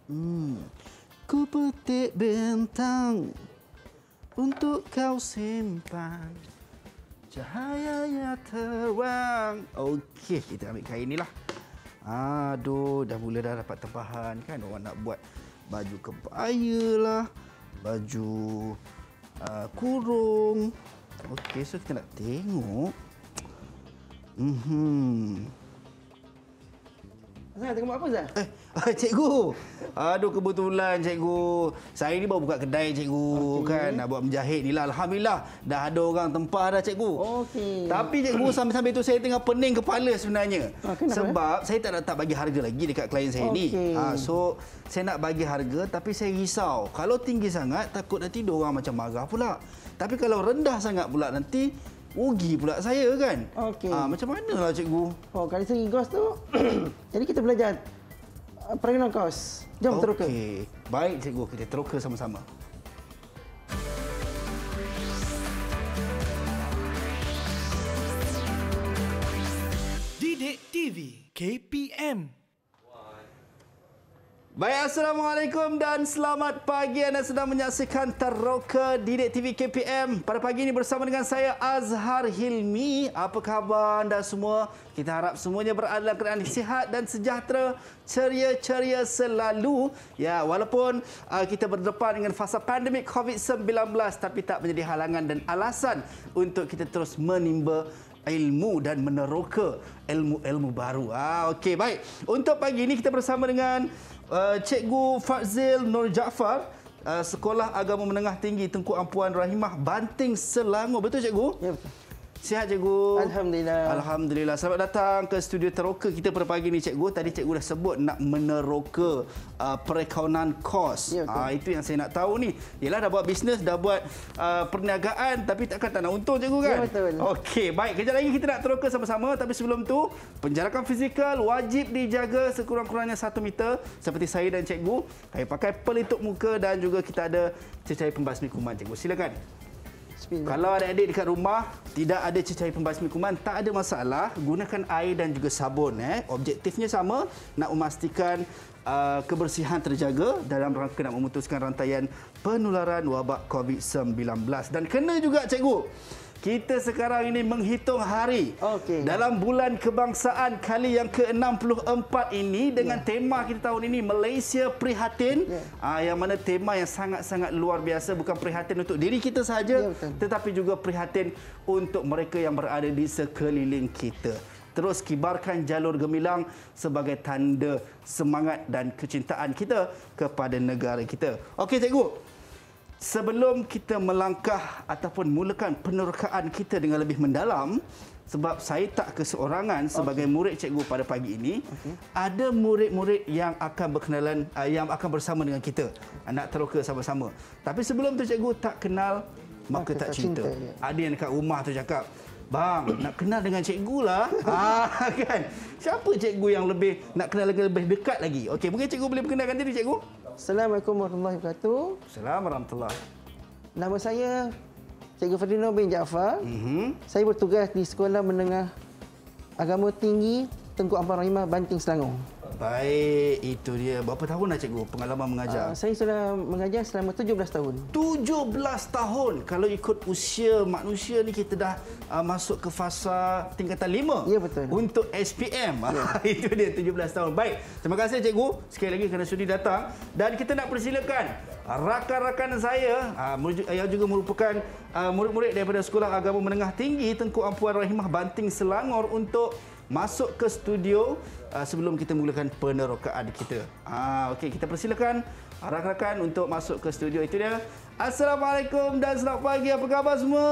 Hmm. Ku petik bintang untuk kau simpan. Cahayanya terang. Okey, kita ambil kain ni lah. Aduh, dah mula dah dapat tempahan kan. Orang nak buat baju kebaya lah, baju kurung. Okey, so kita nak tengok. Zah, tengok buat apa Zah? Cikgu. Aduh, kebetulan cikgu. Saya ni baru buka kedai cikgu kan. Nak buat menjahit ni lah. Alhamdulillah. Dah ada orang tempah dah cikgu. Okey. Tapi cikgu sambil-sambil tu saya tengah pening kepala sebenarnya. Kenapa? Sebab saya tak bagi harga lagi dekat klien saya ni. So, saya nak bagi harga tapi saya risau. Kalau tinggi sangat takut nanti dia orang macam marah pula. Tapi kalau rendah sangat pula nanti rugi pula saya kan. Okey. Macam mana lah cikgu? Oh, dari segi kos tu, jadi kita belajar perangilan kos. Jom teroka. Okey. Baik cikgu, kita teroka sama-sama. Didik TV KPM. Baik, Assalamualaikum dan selamat pagi. Anda sedang menyaksikan Teroka Didik TV KPM. Pada pagi ini bersama dengan saya Azhar Hilmi. Apa khabar anda semua? Kita harap semuanya berada dalam keadaan sihat dan sejahtera, ceria-ceria selalu. Ya, walaupun kita berdepan dengan fasa pandemik COVID-19 tapi tak menjadi halangan dan alasan untuk kita terus menimba ilmu dan meneroka ilmu-ilmu baru. Okey, baik. Untuk pagi ini kita bersama dengan Cikgu Fadzil Nur Jaafar, Sekolah Agama Menengah Tinggi Tengku Ampuan Rahimah, Banting, Selangor. Betul cikgu? Ya, betul. Sihat cikgu? Alhamdulillah. Alhamdulillah. Selamat datang ke studio Teroka kita pada pagi ni cikgu. Tadi cikgu dah sebut nak meneroka perakaunan kos. Ya, itu yang saya nak tahu ni. Yalah, dah buat bisnes, dah buat perniagaan tapi takkan tak nak untung cikgu kan? Ya, betul. Okey, baik. Kejap lagi kita nak teroka sama-sama tapi sebelum tu penjarakan fizikal wajib dijaga sekurang-kurangnya 1 meter seperti saya dan cikgu. Saya pakai pelitup muka dan juga kita ada cecair pembasmi kuman cikgu. Silakan. Kalau adik-adik dekat rumah tidak ada cecair pembasmi kuman, tak ada masalah. Gunakan air dan juga sabun. Objektifnya sama, nak memastikan kebersihan terjaga dalam rangka nak memutuskan rantaian penularan wabak COVID-19. Dan kena juga cikgu, kita sekarang ini menghitung hari dalam bulan kebangsaan kali yang ke-64 ini dengan tema kita tahun ini Malaysia Prihatin. Yang mana tema yang sangat-sangat luar biasa, bukan prihatin untuk diri kita sahaja, tetapi juga prihatin untuk mereka yang berada di sekeliling kita. Terus kibarkan jalur gemilang sebagai tanda semangat dan kecintaan kita kepada negara kita. Okey cikgu. Sebelum kita melangkah ataupun mulakan penerokaan kita dengan lebih mendalam, sebab saya tak keseorangan sebagai murid cikgu pada pagi ini, ada murid-murid yang akan berkenalan, yang akan bersama dengan kita, nak teroka sama-sama. Tapi sebelum tu cikgu, tak kenal maka tak cinta. Ada yang dekat rumah tu cakap, "Bang, nak kenal dengan cikgu lah." Kan? Siapa cikgu yang lebih nak kenal lebih dekat lagi? Okey, mungkin cikgu boleh perkenalkan diri cikgu? Assalamualaikum warahmatullahi wabarakatuh. Assalamualaikum warahmatullahi. Nama saya Cikgu Fadzil Nur bin Jaafar. Saya bertugas di Sekolah Menengah Agama Tinggi Tengku Ampuan Rahimah, Banting, Selangor. Baik, itu dia. Berapa tahun dah cikgu pengalaman mengajar? Saya sudah mengajar selama 17 tahun. 17 tahun. Kalau ikut usia manusia ni kita dah masuk ke fasa tingkatan 5. Ya, betul. Untuk SPM. Ya. Itu dia 17 tahun. Baik. Terima kasih cikgu sekali lagi kerana sudi datang dan kita nak persilakan rakan-rakan saya yang juga merupakan murid-murid daripada Sekolah Agama Menengah Tinggi Tengku Ampuan Rahimah, Banting, Selangor untuk masuk ke studio sebelum kita mulakan penerokaan kita. Okey, kita persilakan rakan-rakan untuk masuk ke studio. Itu dia. Assalamualaikum dan selamat pagi. Apa khabar semua?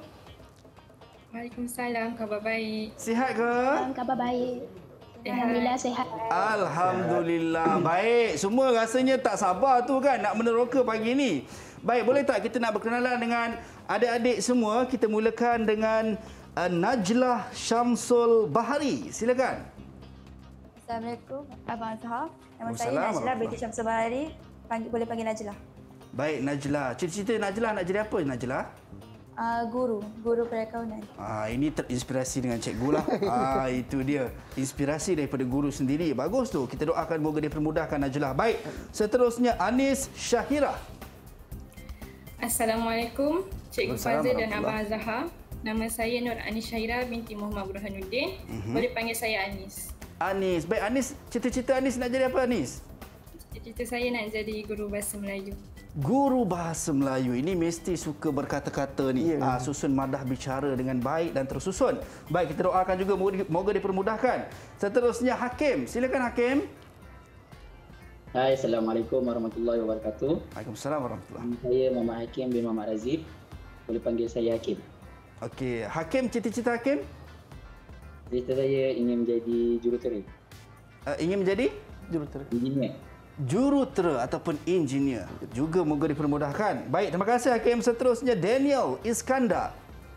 Waalaikumsalam, khabar baik. Sihat ke? Khabar baik. Alhamdulillah sihat. Alhamdulillah baik. Semua rasanya tak sabar tu kan nak meneroka pagi ni. Baik, boleh tak kita nak berkenalan dengan adik-adik semua? Kita mulakan dengan Najlah Syamsul Bahari. Silakan. Assalamualaikum, Abang Azhar. Nama saya Waalaikumsalam. Najlah binti Syamsul Bahari. Boleh panggil Najlah. Baik, Najlah. Cita-cita Najlah nak jadi apa, Najlah? Guru perakaunan. Ini terinspirasi dengan cikgu lah. Itu dia. Inspirasi daripada guru sendiri. Bagus tu. Kita doakan moga dipermudahkan Najlah. Baik. Seterusnya Anis Syahira. Assalamualaikum Cikgu Waalaikumsalam Fazil dan warahmatullahi. Abang Azhar. Nama saya Nur Anis Syahira binti Muhammad Burhanuddin. Boleh panggil saya Anis. Anis. Baik Anis. Cita-cita Anis nak jadi apa Anis? Cita-cita saya nak jadi guru bahasa Melayu. Guru bahasa Melayu ini mesti suka berkata-kata ni. Ya. Susun madah bicara dengan baik dan tersusun. Baik, kita doakan juga moga dipermudahkan. Seterusnya Hakim. Silakan Hakim. Hai, Assalamualaikum warahmatullahi wabarakatuh. Waalaikumsalam warahmatullahi. Saya Muhammad Hakim bin Muhammad Razif. Boleh panggil saya Hakim. Okey, Hakim, cita-cita Hakim? Cita saya ingin menjadi jurutera, Ingin menjadi Jurutera. engineer. jurutera ataupun engineer. Juga moga dipermudahkan. Baik, terima kasih Hakim. Seterusnya Daniel Iskandar.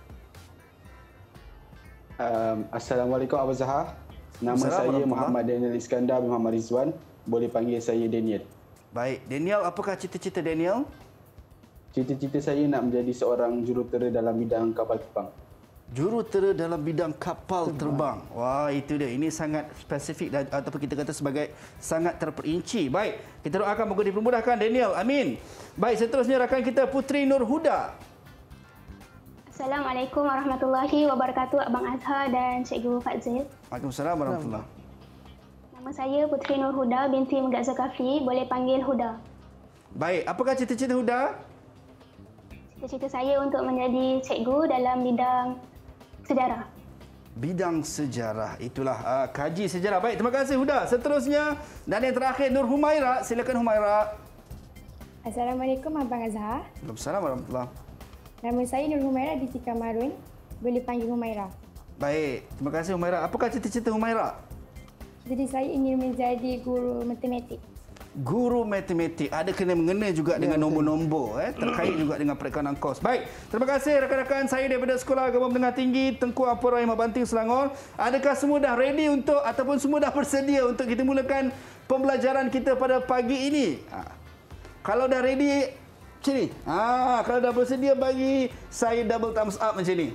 Assalamualaikum Abang Zahar. Nama Assalamualaikum saya warahmatullahi. Muhammad Daniel Iskandar bin Muhammad Rizwan. Boleh panggil saya Daniel. Baik, Daniel, apakah cita-cita Daniel? Cita-cita saya nak menjadi seorang jurutera dalam bidang kapal terbang. Jurutera dalam bidang kapal terbang. Wah, itu dia. Ini sangat spesifik dan ataupun kita kata sebagai sangat terperinci. Baik, kita doakan moga dipermudahkan Daniel. Amin. Baik, seterusnya rakan kita Putri Nur Huda. Assalamualaikum warahmatullahi wabarakatuh Abang Azhar dan Cikgu Fadzil. Waalaikumsalam warahmatullahi. Nama saya Putri Nur Huda binti Megat Zulkafli. Boleh panggil Huda. Baik, apakah cita-cita Huda? Cita-cita saya untuk menjadi cikgu dalam bidang sejarah. Bidang sejarah. Itulah kaji sejarah. Baik, terima kasih Huda. Seterusnya dan yang terakhir Nur Humaira. Silakan Humaira. Assalamualaikum Abang Azhar. Waalaikumsalam warahmatullahi. Nama saya Nur Humaira binti Kamarun. Boleh panggil Humaira. Baik, terima kasih Humaira. Apakah cita-cita Humaira? Jadi saya ingin menjadi guru matematik. Guru matematik. Ada kena mengena juga dengan nombor-nombor terkait juga dengan perakaunan kos. Baik, terima kasih rakan-rakan saya daripada Sekolah Agama Menengah Tinggi Tengku Abdul Rahim Banting Selangor. Adakah semua dah ready untuk ataupun semua dah bersedia untuk kita mulakan pembelajaran kita pada pagi ini? Kalau dah ready macam ni. Kalau dah bersedia bagi saya double thumbs up macam ni.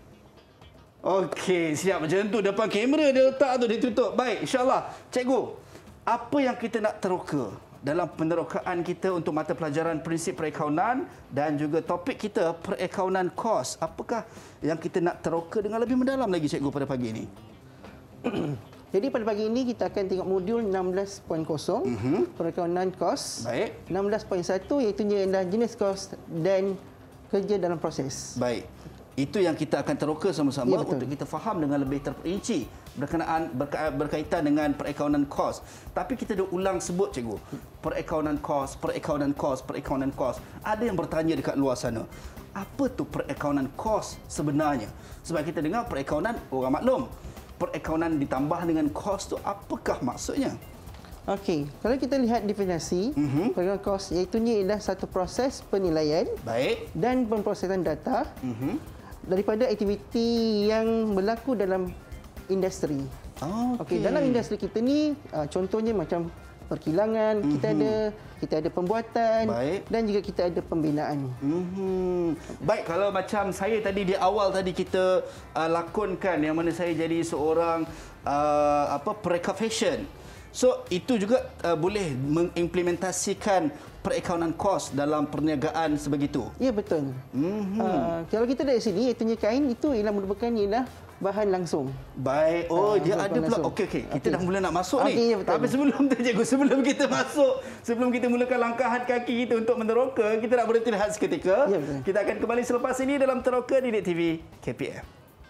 Okey, siap macam tu. Depan kamera dia letak tu, dia tutup. Baik, insya-Allah. Cikgu, apa yang kita nak teroka dalam penerokaan kita untuk mata pelajaran prinsip perakaunan dan juga topik kita perakaunan kos? Apakah yang kita nak teroka dengan lebih mendalam lagi cikgu pada pagi ini? Jadi pada pagi ini kita akan tengok modul 16.0 perakaunan kos. Baik. 16.1 iaitu adalah jenis kos dan kerja dalam proses. Baik. Itu yang kita akan teroka sama-sama betul. untuk kita faham dengan lebih terperinci berkaitan dengan perakaunan kos. Tapi kita dah ulang sebut cikgu. Perakaunan kos, perakaunan kos, perakaunan kos. Ada yang bertanya dekat luar sana. Apa tu perakaunan kos sebenarnya? Sebab kita dengar perakaunan orang maklum. Perakaunan ditambah dengan kos tu apakah maksudnya? Okey, kalau kita lihat definisi, perakaunan kos iaitu adalah satu proses penilaian Baik. dan pemprosesan data daripada aktiviti yang berlaku dalam industri. Okey, dalam industri kita ni contohnya macam perkilangan, kita ada pembuatan. Baik. Dan juga kita ada pembinaan. Baik, kalau macam saya tadi di awal tadi kita lakonkan yang mana saya jadi seorang prekafation. So itu juga boleh mengimplementasikan perakaunan kos dalam perniagaan sebegitu. Ya, betul. Kalau kita dari sini iaitu kain itu ialah merupakan bahan langsung. Baik. Dia ada pula. Okey. Kita dah mula nak masuk ni. Ya, betul. Tapi sebelum tu cikgu, sebelum kita masuk, sebelum kita mulakan langkahan kaki kita untuk meneroka, kita nak berhenti rehat seketika. Ya, betul. Kita akan kembali selepas ini dalam Teroka Didik TV KPM.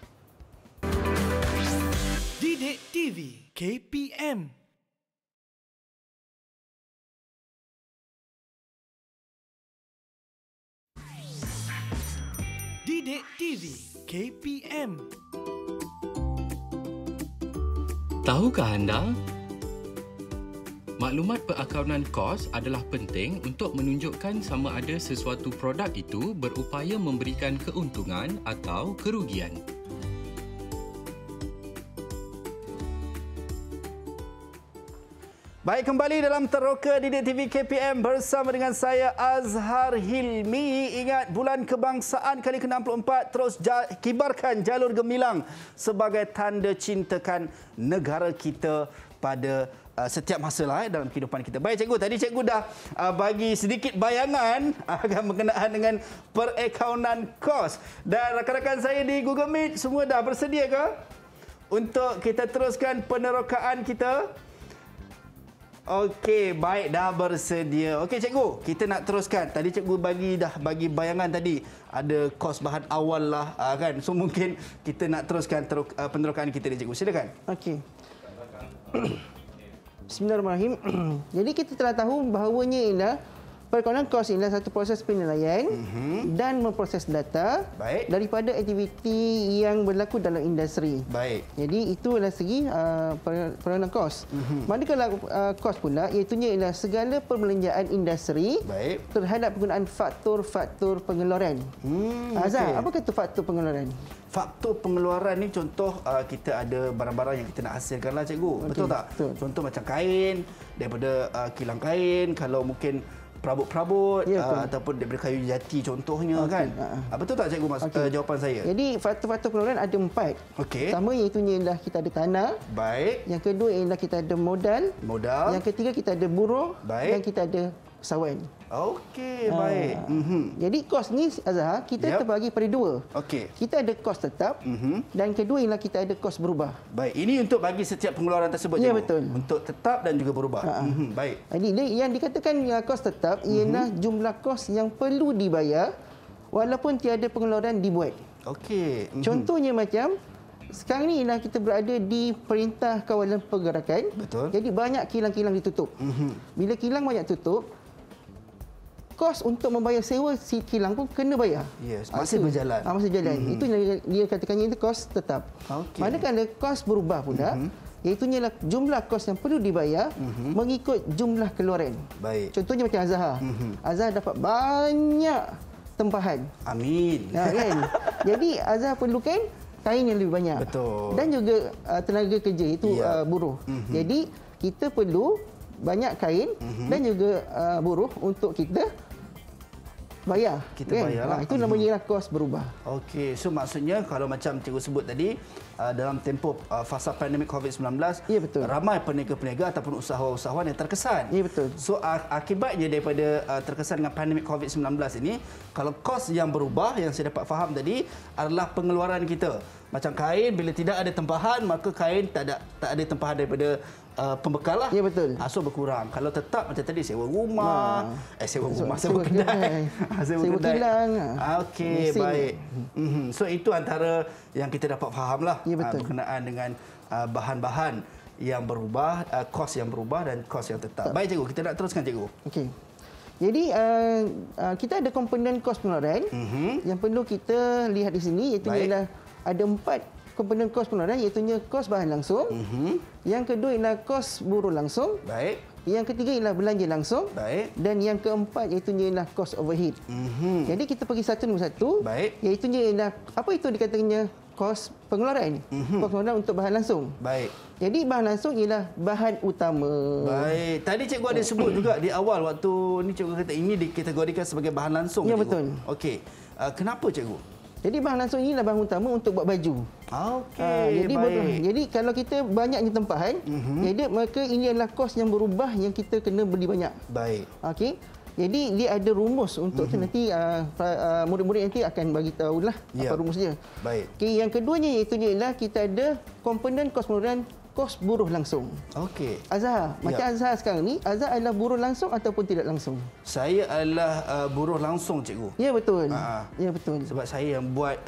Didik TV KPM. Didik TV KPM. Tahukah anda? Maklumat perakaunan kos adalah penting untuk menunjukkan sama ada sesuatu produk itu berupaya memberikan keuntungan atau kerugian. Baik, kembali dalam Teroka Didik TV KPM bersama dengan saya Azhar Hilmi. Ingat, Bulan Kebangsaan kali ke-64 terus kibarkan jalur gemilang sebagai tanda cintakan negara kita pada setiap masa lah dalam kehidupan kita. Baik cikgu, tadi cikgu dah bagi sedikit bayangan berkenaan dengan perakaunan kos. Dan rakan-rakan saya di Google Meet semua dah bersedia ke untuk kita teruskan penerokaan kita? Okey, baik, dah bersedia. Okey cikgu, kita nak teruskan. Tadi cikgu dah bagi bayangan tadi. Ada kos bahan awal lah kan. So mungkin kita nak teruskan penerokaan kita ni cikgu. Silakan. Okey. Bismillahirrahmanirrahim. Jadi kita telah tahu bahawanya ialah perakaunan kos ialah satu proses penilaian dan memproses data daripada aktiviti yang berlaku dalam industri. Baik. Jadi itu adalah segi perakaunan kos. Manakala kos pula iaitu ialah segala perbelanjaan industri terhadap penggunaan faktor-faktor pengeluaran. Azhar, apa kata faktor pengeluaran? Faktor pengeluaran ni contoh kita ada barang-barang yang kita nak hasilkan lah cikgu. Betul tak? Betul. Contoh macam kain, daripada kilang kain, kalau mungkin perabot-perabot ataupun daripada kayu jati contohnya kan. Betul tak cikgu jawapan saya? Jadi faktor-faktor pengeluaran ada 4. Pertama iaitu ialah kita ada tanah. Baik. Yang kedua ialah kita ada modal. Yang ketiga kita ada buruh. Dan kita ada pesawat. Okey, baik. Jadi kos ni Azhar kita terbagi pada dua. Kita ada kos tetap dan kedua ialah kita ada kos berubah. Baik, ini untuk bagi setiap pengeluaran tersebut. Ya, betul. Untuk tetap dan juga berubah. Baik. Jadi yang dikatakan kos tetap ialah jumlah kos yang perlu dibayar walaupun tiada pengeluaran dibuat. Okey. Contohnya macam sekarang ni ialah kita berada di Perintah Kawalan Pergerakan. Betul. Jadi banyak kilang-kilang ditutup. Bila kilang banyak tutup, kos untuk membayar sewa si kilang pun kena bayar. Yes, masih berjalan. Masih berjalan. Itu yang dia katakannya itu kos tetap. Manakala kos berubah pula, iaitu ialah jumlah kos yang perlu dibayar mengikut jumlah keluaran. Baik. Contohnya macam Azhar. Azhar dapat banyak tempahan. Amin. Kan? Jadi Azhar perlukan kain yang lebih banyak. Betul. Dan juga tenaga kerja itu buruh. Jadi kita perlu banyak kain dan juga buruh untuk kita bayar. Kita bayarlah. Itu namanya kos berubah. Okey, so maksudnya kalau macam cikgu sebut tadi dalam tempoh fasa pandemik COVID-19, ramai peniaga-peniaga ataupun usahawan-usahawan yang terkesan. Ya, betul. So akibatnya daripada terkesan dengan pandemik COVID-19 ini, kalau kos yang berubah yang saya dapat faham tadi adalah pengeluaran kita. Macam kain, bila tidak ada tempahan, maka kain tak ada tempahan daripada pembekal lah. Ya, betul. So berkurang. Kalau tetap macam tadi sewa rumah, sewa kedai, sewa kilang. Okey, baik. So itu antara yang kita dapat faham lah berkenaan dengan bahan-bahan yang berubah, kos yang berubah dan kos yang tetap. Baik cikgu, kita nak teruskan cikgu. Okey. Jadi kita ada komponen kos pengeluaran yang perlu kita lihat di sini iaitu ialah ada 4 komponen kos pengeluaran iaitu kos bahan langsung. Yang kedua ialah kos buruh langsung. Baik. Yang ketiga ialah belanja langsung. Baik. Dan yang keempat iaitu ialah kos overhead. Jadi kita pergi satu demi satu. Baik. Iaitu ialah apa itu dikatakannya kos pengeluaran. Kos pengeluaran untuk bahan langsung. Baik. Jadi bahan langsung ialah bahan utama. Baik. Tadi cikgu ada sebut juga di awal waktu ni cikgu kata ini dikategorikan sebagai bahan langsung. Ya, cikgu. betul. Okey. Kenapa cikgu? Jadi bahan langsung ini adalah bahan utama untuk buat baju. Okey, baik. Jadi kalau kita banyaknya tempahan, jadi maka ini adalah kos yang berubah yang kita kena beli banyak. Baik. Okey. Jadi dia ada rumus untuk tu nanti murid-murid nanti akan bagi tahulah apa rumusnya. Baik. Okey, yang keduanya iaitu ialah kita ada komponen kos pengeluaran kos buruh langsung. Okey. Azhar, macam Azhar sekarang ni, Azhar adalah buruh langsung ataupun tidak langsung? Saya adalah buruh langsung cikgu. Ya, betul. Ya, betul. Sebab saya yang buat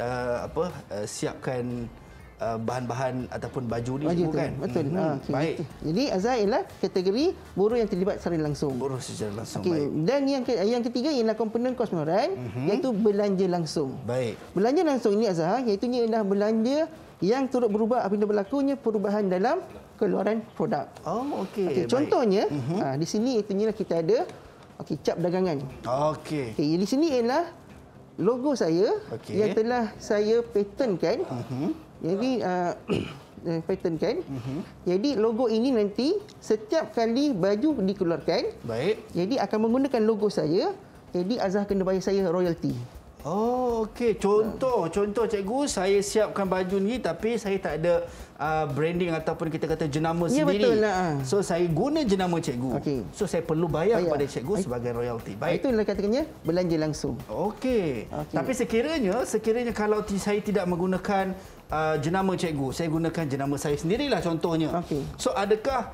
siapkan bahan-bahan ataupun baju ni baju kan. Betul. Okay. Baik. Jadi Azhar ialah kategori buruh yang terlibat secara langsung. Buruh secara langsung. Okay. Baik. Dan yang ketiga ialah komponen kos pengeluaran iaitu belanja langsung. Baik. Belanja langsung ini Azhar iaitu ialah belanja yang turut berubah apabila berlakunya perubahan dalam keluaran produk. Oh, okey. Contohnya di sini iaitu kita ada cap dagangan. Okey. Di sini ialah logo saya yang telah saya patentkan. Jadi patternkan. Jadi logo ini nanti setiap kali baju dikeluarkan, Baik. jadi akan menggunakan logo saya. Jadi Azhar kena bayar saya royalty. Oh, okey. Contoh cikgu, saya siapkan baju ni tapi saya tak ada branding ataupun kita kata jenama Ya, sendiri. betul lah. So saya guna jenama cikgu. Okey. So saya perlu bayar kepada cikgu sebagai royalty. Baik. Itulah katakannya belanja langsung. Okey. Tapi sekiranya kalau saya tidak menggunakan jenama cikgu, saya gunakan jenama saya sendirilah contohnya. Okey. So adakah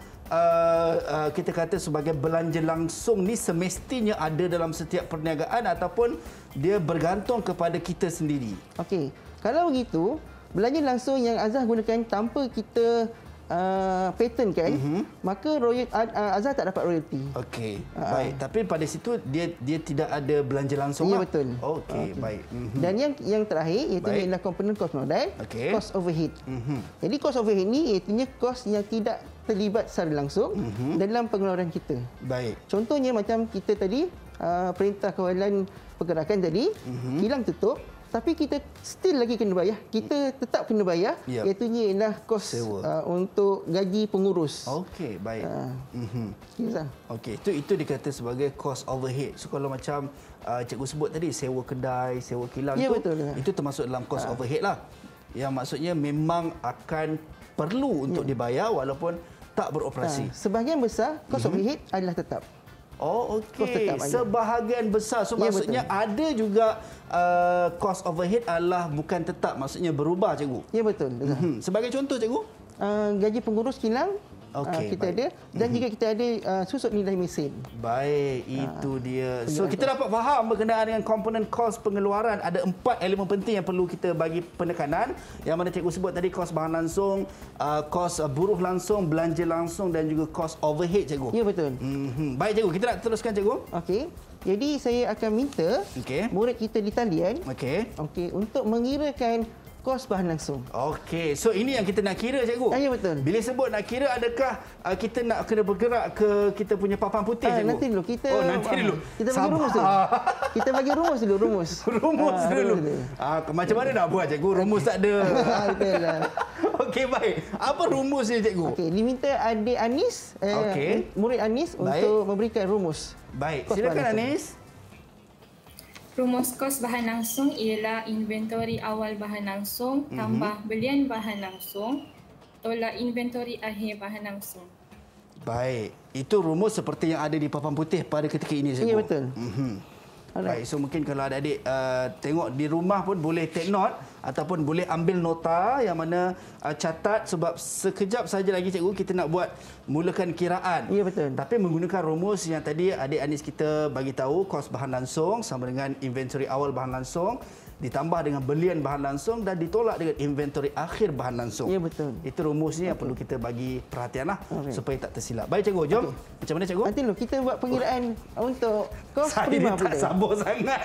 kita kata sebagai belanja langsung ni semestinya ada dalam setiap perniagaan ataupun dia bergantung kepada kita sendiri? Okey. Kalau begitu, belanja langsung yang Azhar gunakan tanpa kita patternkan, maka Azhar tak dapat royalty. Okey. Baik. Tapi pada situ dia tidak ada belanja langsung. Ya, betul. Okey, baik. Dan yang terakhir iaitu Baik. ialah komponen kos modal, Okey. kos overhead. Jadi kos overhead ni iaitu kos yang tidak terlibat secara langsung dalam pengeluaran kita. Baik. Contohnya macam kita tadi perintah kawalan pergerakan tadi, kilang tutup, tapi kita still lagi kena bayar. Kita tetap kena bayar, iaitu ialah kos untuk gaji pengurus. Okey, baik. Ya, Okey, itu dikata sebagai cost overhead. So kalau macam cikgu sebut tadi sewa kedai, sewa kilang Ya, tu, betul. itu termasuk dalam cost overhead lah. Yang maksudnya memang akan perlu untuk dibayar walaupun tak beroperasi. Sebahagian besar kos overhead adalah tetap. Oh, Kos okey. tetap ada. Sebahagian besar. So Ya, maksudnya betul. ada juga cost overhead adalah bukan tetap, maksudnya berubah cikgu. Ya, betul. Sebagai contoh cikgu? Gaji pengurus kilang Okey, kita baik. ada, dan juga kita ada susut nilai mesin. Baik, itu dia. So kita dapat faham berkenaan dengan komponen kos pengeluaran. Ada 4 elemen penting yang perlu kita bagi penekanan. Yang mana cikgu sebut tadi, kos bahan langsung, kos buruh langsung, belanja langsung dan juga kos overhead cikgu. Ya, betul. Baik cikgu, kita nak teruskan cikgu. Okey. Jadi saya akan minta murid kita di talian untuk mengirakan kos bahan langsung. Okey, so ini yang kita nak kira cikgu. Ya, betul. Bila sebut nak kira, adakah kita nak kena bergerak ke kita punya papan putih cikgu? Nanti dulu kita nanti dulu. Kita bagi rumus dulu. Kita bagi rumus dulu, rumus. Rumus dulu. Macam mana nak buat cikgu? Rumus tak ada. Betul. Okey, baik. Apa rumusnya cikgu? Okey, diminta adik Anis, murid Anis untuk memberikan rumus. Baik, silakan Anis. Rumus kos bahan langsung ialah inventory awal bahan langsung tambah belian bahan langsung tolak inventory akhir bahan langsung. Baik, itu rumus seperti yang ada di papan putih pada ketika ini cikgu. Ya, betul. Baik, so mungkin kalau adik-adik tengok di rumah pun boleh take note ataupun boleh ambil nota yang mana catat, sebab sekejap saja lagi cikgu kita nak buat mulakan kiraan. Ya, betul. Tapi menggunakan rumus yang tadi adik Anis kita bagi tahu, kos bahan langsung sama dengan inventory awal bahan langsung ditambah dengan belian bahan langsung dan ditolak dengan inventory akhir bahan langsung. Ya, betul. Itu rumusnya yang perlu kita bagi perhatian lah supaya tak tersilap. Baik cikgu, jom. Macam mana cikgu? Nanti dulu kita buat pengiraan untuk kos prima Saya tak sabar sangat.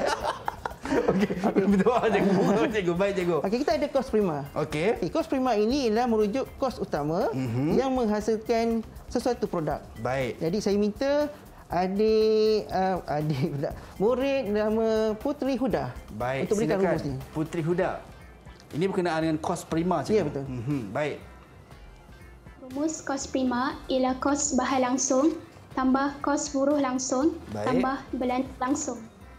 Okey, betul cikgu. Baik cikgu. Okey, kita ada kos prima. Okey. Kos prima ini ialah merujuk kos utama yang menghasilkan sesuatu produk. Baik. Jadi saya minta adik pula, murid nama Putri Huda. Baik, untuk berikan silakan. rumus ni. Putri Huda. Ini berkenaan dengan kos prima cikgu. Ya, betul. Baik. Rumus kos prima ialah kos bahan langsung tambah kos buruh langsung tambah belanja langsung.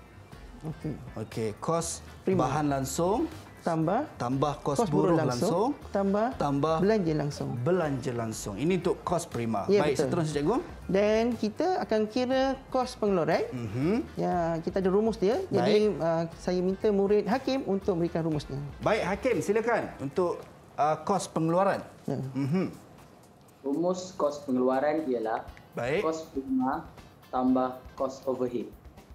Okey, kos Prima. bahan langsung tambah kos buruh langsung tambah belanja langsung. Belanja langsung. Ini untuk kos prima. Ya, baik, betul. seterusnya cikgu. Dan kita akan kira kos pengeluaran. Ya, kita ada rumus dia. Jadi saya minta murid Hakim untuk memberikan rumusnya. Baik, Hakim, silakan untuk kos pengeluaran. Ya. Rumus kos pengeluaran ialah kos prima tambah kos overhead.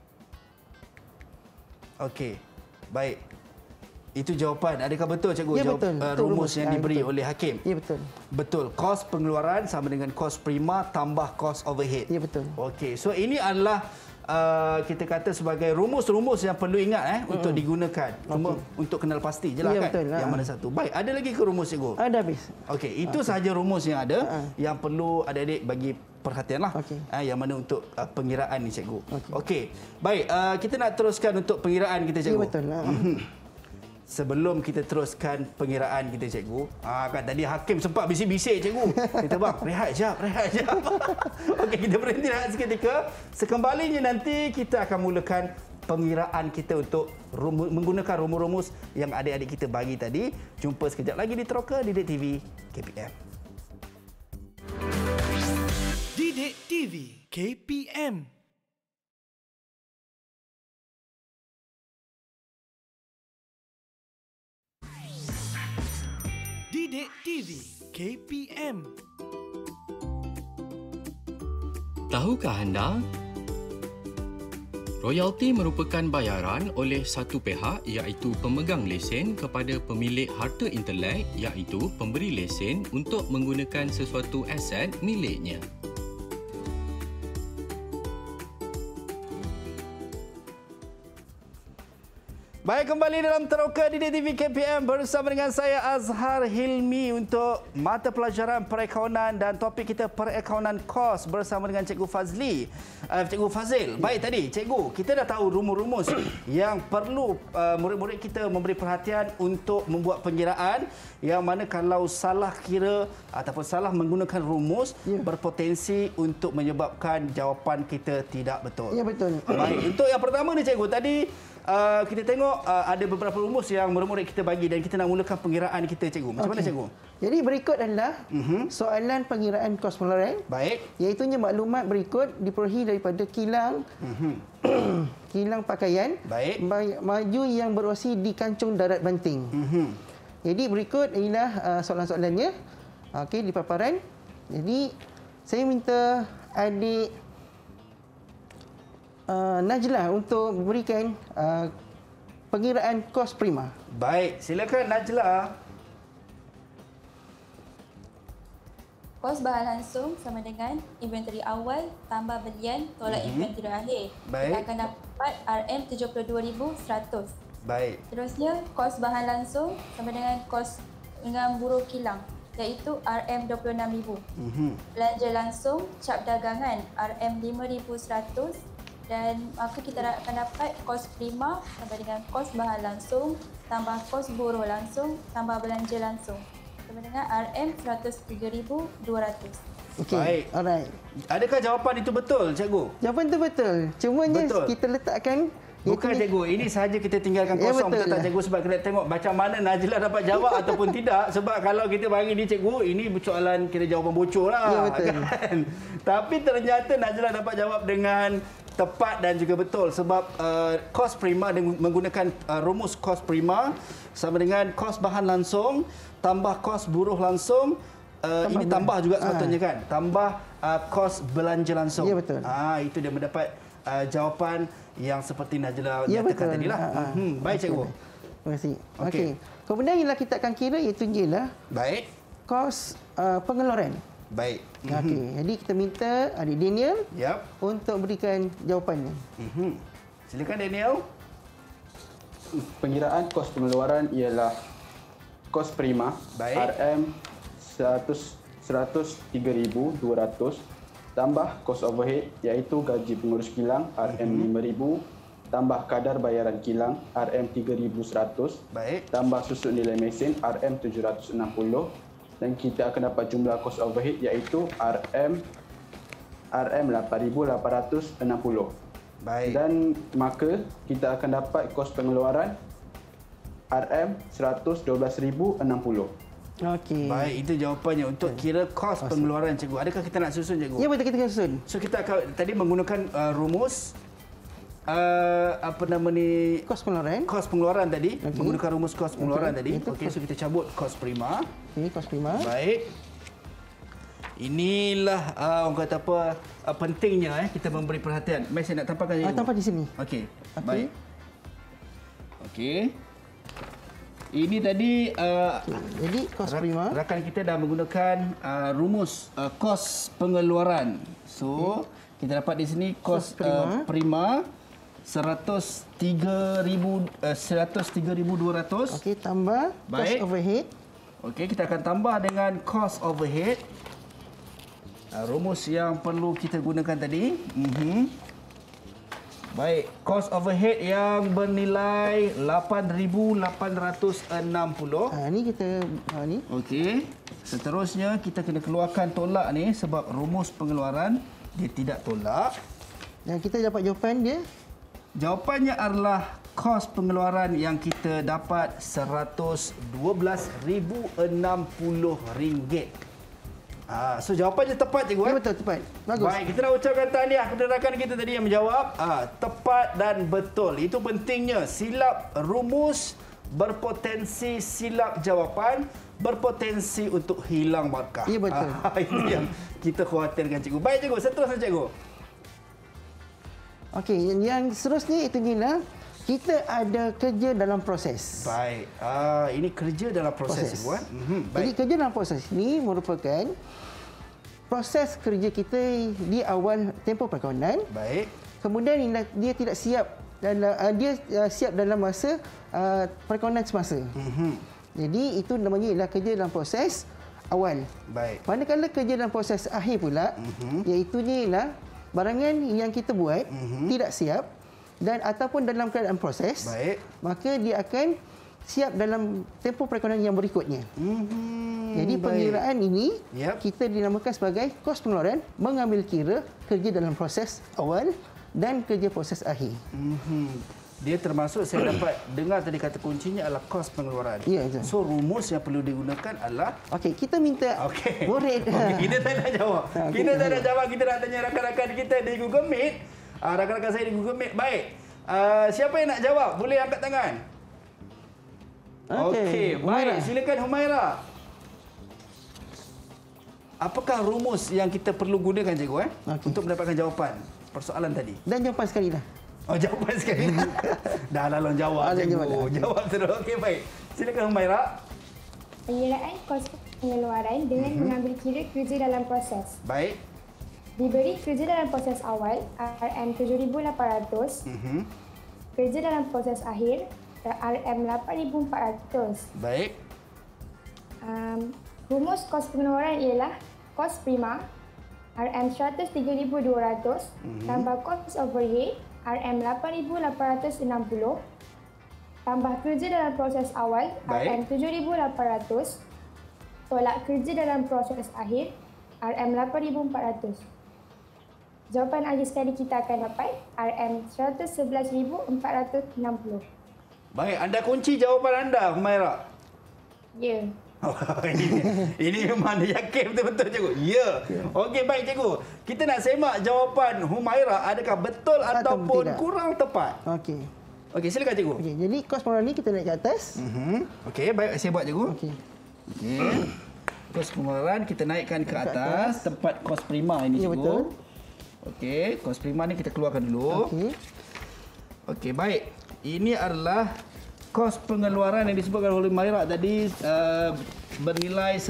Okey. Baik. Itu jawapan. Adakah betul cikgu Ya, betul. rumus yang diberi oleh Hakim? Ya, betul. Betul. Kos pengeluaran sama dengan kos prima tambah kos overhead. Ya, betul. Okey. So ini adalah kita kata sebagai rumus-rumus yang perlu ingat untuk digunakan. Cuma untuk kenal pasti je lah Ya, kan. betul. Yang mana satu. Baik, ada lagi ke rumus cikgu? Ada habis. Okey, itu sahaja rumus yang ada yang perlu adik-adik bagi perhatianlah. Yang mana untuk pengiraan ni cikgu. Okey. Baik, kita nak teruskan untuk pengiraan kita cikgu. Ya, betul. sebelum kita teruskan pengiraan kita, cikgu. Kan tadi Hakim sempat bisik-bisik, cikgu. Kita bang, rehat jap. Okey, kita berhenti rehat seketika. Sekembalinya nanti kita akan mulakan pengiraan kita untuk menggunakan rumus-rumus yang adik-adik kita bagi tadi. Jumpa sekejap lagi di Teroka Didik TV KPM. Didik TV KPM. Didik TV KPM. Tahukah anda? Royalti merupakan bayaran oleh satu pihak iaitu pemegang lesen kepada pemilik harta intelek iaitu pemberi lesen untuk menggunakan sesuatu aset miliknya. Baik, kembali dalam Teroka Didik TV KPM bersama dengan saya Azhar Hilmi untuk mata pelajaran perakaunan dan topik kita perakaunan kos bersama dengan Cikgu Fazli. Cikgu Fazil. Baik, tadi Cikgu, kita dah tahu rumus-rumus yang perlu murid-murid kita memberi perhatian untuk membuat pengiraan, yang mana kalau salah kira ataupun salah menggunakan rumus berpotensi untuk menyebabkan jawapan kita tidak betul. Ya, betul. Baik, untuk yang pertama ni Cikgu, tadi kita tengok ada beberapa rumus yang murid-murid kita bagi dan kita nak mulakan pengiraan kita, Cikgu. Macam mana, Cikgu? Jadi berikut adalah soalan pengiraan kos pengeluaran. Baik. Iaitunya maklumat berikut diperolehi daripada kilang kilang pakaian. Baik. Maju yang beroperasi di Kancung Darat Banting. Jadi berikut ialah soalan-soalannya. Okey, di paparan. Jadi saya minta adik Najlah untuk memberikan pengiraan kos prima. Baik, silakan Najlah. Kos bahan langsung sama dengan inventory awal tambah belian tolak inventory akhir. Baik. Kita akan dapat RM72,100. Baik. Terusnya, kos bahan langsung sama dengan kos dengan buruh kilang, iaitu RM26,000. Belanja langsung cap dagangan RM5,100. Dan maka kita akan dapat kos prima sama dengan kos bahan langsung tambah kos buruh langsung tambah belanja langsung sama dengan RM103,200. Okey. Baik. Alright. Adakah jawapan itu betul, Cikgu? Jawapan itu betul. Cuma kita letakkan bukan, Cikgu. Ini sahaja kita tinggalkan kosong, betul tak, Cikgu? Sebab kita tengok macam mana Najlah dapat jawab ataupun tidak. Sebab kalau kita bagi ni, Cikgu, ini soalan kira jawapan bocor lah. Ya, betul. Kan? Tapi ternyata Najlah dapat jawab dengan tepat dan juga betul. Sebab kos prima menggunakan rumus kos prima sama dengan kos bahan langsung tambah kos buruh langsung. Ini tambah juga sepatutnya, kan? Tambah kos belanja langsung. Ya, betul. Itu dia mendapat jawapan yang seperti Najlah ya, nyatakan tadi lah. Baik, Cikgu. Terima kasih. Okey. Kemudian yang kita akan kira iaitu ialah baik, kos pengeluaran. Baik. Okey. Jadi kita minta adik Daniel untuk berikan jawapannya. Silakan, Daniel. Pengiraan kos pengeluaran ialah kos prima RM103,200 tambah kos overhead iaitu gaji pengurus kilang RM5,000 tambah kadar bayaran kilang RM3,100 tambah susut nilai mesin RM760 dan kita akan dapat jumlah kos overhead iaitu RM8,860. Baik. Dan maka kita akan dapat kos pengeluaran RM112,060. Okey. Baik, itu jawapannya untuk kira kos pengeluaran, Cikgu. Adakah kita nak susun, Cikgu? Ya, betul, kita akan susun. So kita akan tadi menggunakan rumus apa nama ni, kos pengeluaran. Kos pengeluaran tadi, menggunakan rumus kos pengeluaran tadi. Okey, so kita cabut kos prima. Okey, kos prima. Baik. Inilah orang kata apa pentingnya kita memberi perhatian. Mai saya nak tampakkan, Cikgu. Tampak di sini. Okey. Baik. Okey. Ini tadi jadi kos prima. Rakan kita dah menggunakan rumus kos pengeluaran. So, kita dapat di sini kos prima 103,200. Okey, tambah kos overhead. Okey, kita akan tambah dengan kos overhead. Rumus yang perlu kita gunakan tadi. Baik, cost overhead yang bernilai 8,860. Ni kita ni. Okey. Seterusnya kita kena keluarkan tolak ni sebab rumus pengeluaran dia tidak tolak. Dan kita dapat jawapan dia. Jawapannya adalah kos pengeluaran yang kita dapat RM112,060. So jawapannya tepat, cikgu. Ya, betul, tepat. Bagus. Baik, kita nak ucapkan tahniah kepada rakan kita tadi yang menjawab. Tepat dan betul. Itu pentingnya. Silap rumus berpotensi silap jawapan, berpotensi untuk hilang markah. Ya, betul. Ini yang kita khawatirkan, cikgu. Baik, cikgu. Seterusnya, cikgu. Okey, yang seterusnya itu gila. Kita ada kerja dalam proses. Baik. Ini kerja dalam proses, cikgu. Jadi kerja dalam proses ini merupakan proses kerja kita di awal tempoh perekonomian. Baik. Kemudian dia tidak siap dalam dia siap dalam masa perekonomian semasa. Jadi itu namanya ialah kerja dalam proses awal. Baik. Manakala kerja dalam proses akhir pula, iaitu ialah barangan yang kita buat tidak siap dan ataupun dalam keadaan proses, maka dia akan siap dalam tempoh perekonomian yang berikutnya. Jadi pengiraan ini kita dinamakan sebagai kos pengeluaran mengambil kira kerja dalam proses awal dan kerja proses akhir. Dia termasuk saya dapat dengar tadi kata kuncinya adalah kos pengeluaran. Ya, betul. So rumus yang perlu digunakan adalah kita minta murid. Kita tak nak jawab. Kita tak nak jawab, kita nak tanya rakan-rakan kita di Google Meet. Rakan-rakan saya di Google Meet. Baik. Siapa yang nak jawab? Boleh angkat tangan. Okey, baik. Silakan Humaira. Apakah rumus yang kita perlu gunakan, cikgu, untuk mendapatkan jawapan persoalan tadi? Dan jawapan sekali dah. Jawapan sekali. Dah lalang jawab, cikgu. Jawab terus. Okey, baik. Silakan Humaira. Pengiraan kos pengeluaran dengan mengambil kira kerja dalam proses. Baik. Diberi kerja dalam proses awal RM7,800. Kerja dalam proses akhir RM8,400. Baik. Rumus kos pengeluaran ialah kos prima RM103,200 tambah kos overhead RM8,860 tambah kerja dalam proses awal RM7,800 tolak kerja dalam proses akhir RM8,400. Jawapan akhir sekali kita akan dapat RM111,460. Baik, anda kunci jawapan anda, Humaira. Ya. Ini memang anda yakin betul-betul, cikgu? Ya. Okey, baik, cikgu. Kita nak semak jawapan Humaira adakah betul ataupun kurang tepat. Okey. Okey, silakan, cikgu. Okey, jadi kos pengeluaran ni kita naik ke atas. Okey, baik, saya buat, cikgu. Okey. Kos pengeluaran kita naikkan ke atas tempat kos prima ini, cikgu. Ya, betul. Okey, kos prima ni kita keluarkan dulu. Okey, baik. Ini adalah kos pengeluaran yang disebutkan oleh Humaira tadi bernilai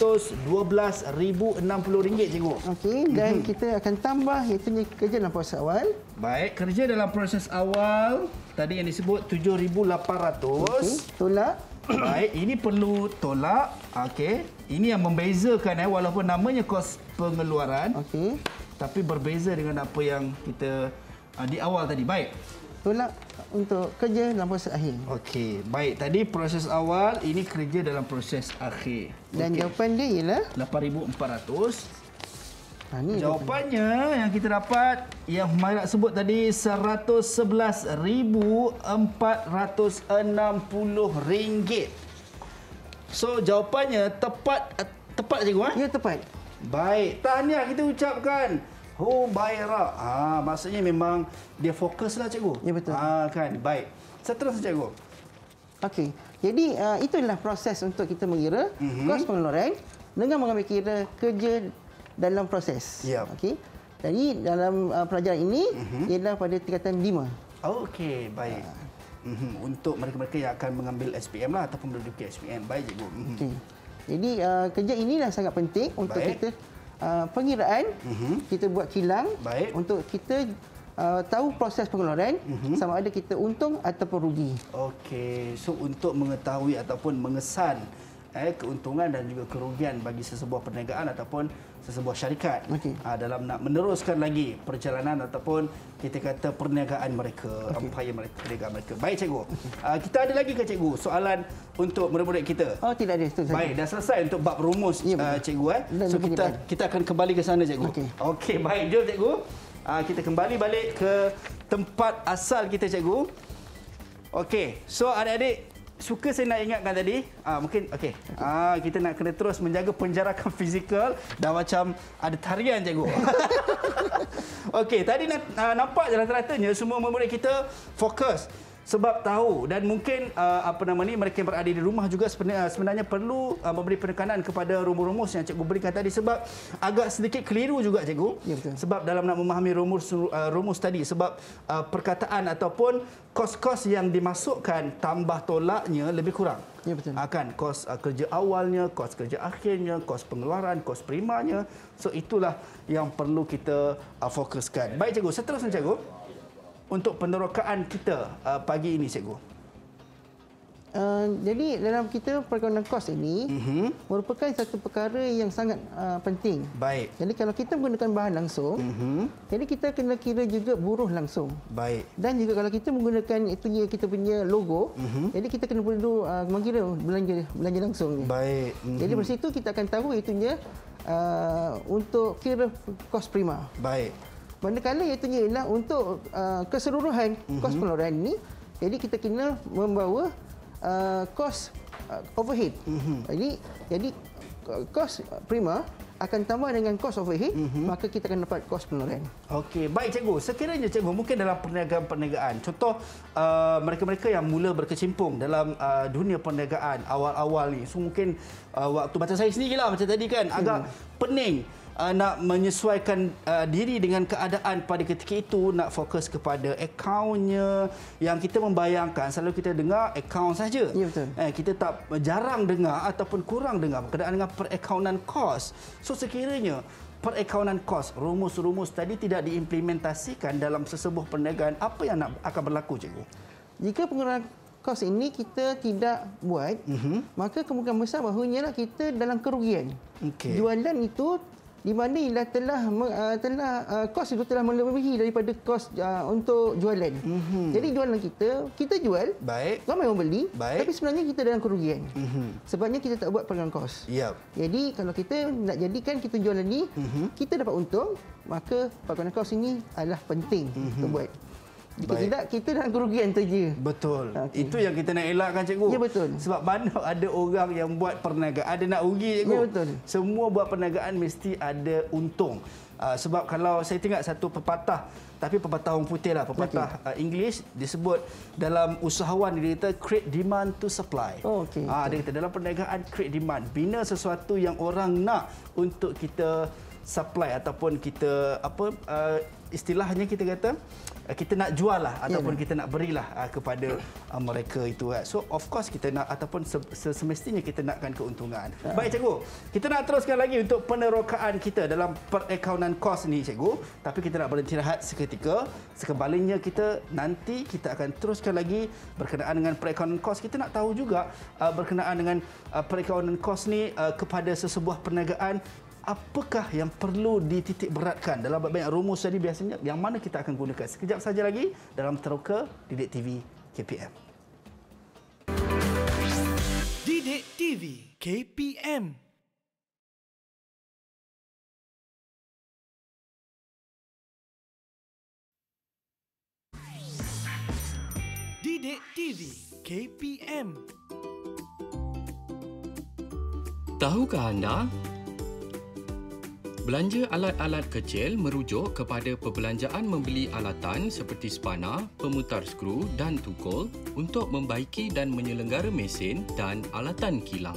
RM112,060, cikgu. Okey, dan kita akan tambah iaitu kerja dalam proses awal. Baik, kerja dalam proses awal tadi yang disebut RM7,800. Tolak. Baik, ini perlu tolak. Okey, ini yang membezakan walaupun namanya kos pengeluaran. Okey. Tapi berbeza dengan apa yang kita di awal tadi. Baik. Tolak untuk kerja dalam proses akhir. Okey, baik. Tadi proses awal, ini kerja dalam proses akhir. Dan jawapan dia ialah RM8,400. Jawapannya yang kita dapat, yang Humaira sebut tadi, RM111,460. So, jawapannya tepat, cikgu? Ya, tepat. Baik, tahniah kita ucapkan Humaira. Maksudnya memang dia fokuslah, cikgu. Ya, betul. Kan, baik. Seterusnya, cikgu. Okey. Jadi itulah proses untuk kita mengira kos pengeluaran dengan mengambil kira kerja dalam proses. Okey. Jadi dalam pelajaran ini ialah pada tingkatan 5. Okey, baik. Untuk mereka-mereka yang akan mengambil SPM lah ataupun menduduki SPM. Baik, cikgu. Okey. Jadi kerja inilah sangat penting untuk kita pengiraan, kita buat kilang untuk kita tahu proses pengeluaran sama ada kita untung ataupun rugi. Okey, so untuk mengetahui ataupun mengesan keuntungan dan juga kerugian bagi sesebuah perniagaan ataupun sesebuah syarikat dalam nak meneruskan lagi perjalanan ataupun kita kata perniagaan mereka, empayar mereka, perniagaan mereka. Baik cikgu. Kita ada lagi ke cikgu soalan untuk murid-murid kita? Oh, tidak ada. Baik, dah selesai untuk bab rumus cikgu. So kita akan kembali ke sana cikgu. Okey, baik, jom cikgu. Kita kembali balik ke tempat asal kita cikgu. Okey, so adik-adik suka saya nak ingatkan tadi, mungkin okey. Kita nak kena terus menjaga penjarakan fizikal dan macam ada tarian cikgu. Okey, tadi nampak je rata-ratanya semua murid kita fokus sebab tahu dan mungkin mereka yang berada di rumah juga sebenarnya perlu memberi penekanan kepada rumus-rumus yang cikgu berikan tadi sebab agak sedikit keliru juga cikgu. Ya, betul. Sebab dalam nak memahami rumus tadi sebab perkataan ataupun kos-kos yang dimasukkan tambah tolaknya lebih kurang. Ya, betul. Kan kos kerja awalnya, kos kerja akhirnya, kos pengeluaran, kos primanya. So itulah yang perlu kita fokuskan. Baik cikgu, seterusnya cikgu. Untuk penerokaan kita pagi ini cikgu. Jadi dalam kita perkawanan kos ini merupakan satu perkara yang sangat penting. Baik. Jadi kalau kita menggunakan bahan langsung, jadi kita kena kira juga buruh langsung. Baik. Dan juga kalau kita menggunakan itunya kita punya logo, jadi kita kena perlu mengira belanja langsung ni. Baik. Jadi dari situ kita akan tahu itunya untuk kira kos prima. Baik. Manakala iaitu ialah untuk keseluruhan kos pengeluaran ini, jadi kita kena membawa kos overhead. Jadi kos prima akan tambah dengan kos overhead, maka kita akan dapat kos pengeluaran. Okey, baik cikgu. Sekiranya cikgu mungkin dalam perniagaan-perniagaan, contoh mereka-mereka yang mula berkecimpung dalam dunia perniagaan awal-awal ni, so mungkin waktu macam saya sendirilah macam tadi kan agak pening. Nak menyesuaikan diri dengan keadaan pada ketika itu, nak fokus kepada akaunnya yang kita membayangkan selalu kita dengar akaun saja. Ya, betul. Kita tak jarang dengar ataupun kurang dengar berkenaan dengan perakaunan kos. So sekiranya perakaunan kos, rumus-rumus tadi tidak diimplementasikan dalam sesebuah perniagaan, apa yang akan berlaku cikgu? Jika pengeluaran kos ini kita tidak buat, maka kemungkinan besar bahawanya kita dalam kerugian. Jualan itu di mana telah kos itu telah melebihi daripada kos untuk jualan. Jadi jualan kita jual, baik, ramai orang beli, baik, tapi sebenarnya kita dalam kerugian. Sebabnya kita tak buat perangan kos. Yep. Jadi kalau kita nak jadikan kita jualan ni, kita dapat untung, maka perangan kos ini adalah penting untuk buat. Jika tidak, kita dalam kerugian saja. Betul. Itu yang kita nak elakkan cikgu. Ya, betul. Sebab mana ada orang yang buat perniagaan, ada nak rugi cikgu. Ya, betul. Semua buat perniagaan mesti ada untung. Sebab kalau saya tengok satu pepatah, tapi pepatah orang putih lah, pepatah English disebut dalam usahawan dia kata create demand to supply. Dia kata dalam perniagaan create demand, bina sesuatu yang orang nak untuk kita supply ataupun kita istilahnya kita kata kita nak jual lah ataupun kita nak berilah kepada mereka itu. So of course kita nak ataupun semestinya kita nakkan keuntungan. Baik cikgu, kita nak teruskan lagi untuk penerokaan kita dalam perakaunan kos ni cikgu, tapi kita nak berhenti rehat seketika. Sekembalinya kita akan teruskan lagi berkenaan dengan perakaunan kos. Kita nak tahu juga berkenaan dengan perakaunan kos ni kepada sesebuah perniagaan, apakah yang perlu dititik beratkan dalam banyak rumus tadi biasanya yang mana kita akan gunakan. Sekejap saja lagi dalam Teroka Didik TV KPM. Didik TV KPM. Didik TV KPM. Tahukah anda? Belanja alat-alat kecil merujuk kepada perbelanjaan membeli alatan seperti spana, pemutar skru dan tukul untuk membaiki dan menyelenggara mesin dan alatan kilang.